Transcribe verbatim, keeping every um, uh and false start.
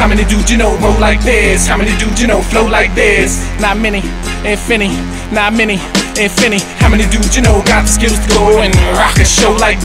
How many dudes you know roll like this? How many dudes you know flow like this? Not many, infinity, not many, infinity. How many dudes you know got the skills to go and rock a show like